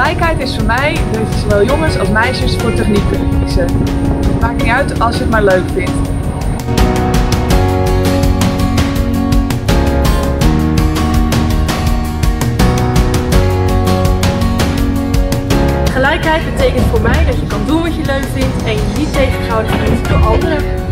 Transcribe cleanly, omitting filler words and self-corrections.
Gelijkheid is voor mij dat je zowel jongens als meisjes voor techniek kunt kiezen. Het maakt niet uit als je het maar leuk vindt. Gelijkheid betekent voor mij dat je kan doen wat je leuk vindt en je niet tegengehouden voelt door anderen.